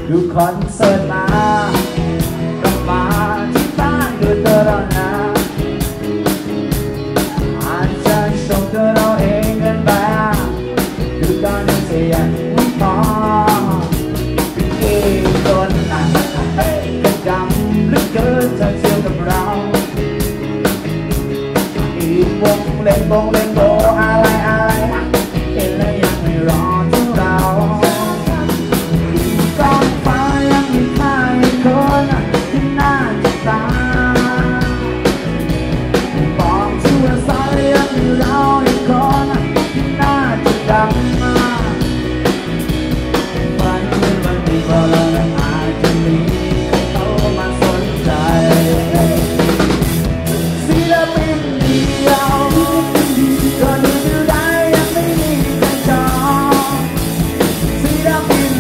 ดูคอนเสิร์ตมากลับมาที่บ้านดูเธอเรานะอาจจะชมเธอเราเองกันบ้างดูตอนนี้เสียงพออีกคนนั้นก็จำเหลือเกินจะเชื่อกับเราอีกวงเล่นโบอะไรเห็นแล้วยังไม่รอถึงเราอีกกองฟ้ายังมีใครคนที่น่าจะตามบอกชื่อสายยังมีเราอีกคนที่น่าจะดังวันนี้พอเราอาจจะมีเขามาสนใจศิลปินเดียวคนเดียวได้ยังไม่มีใครจองศิลปิน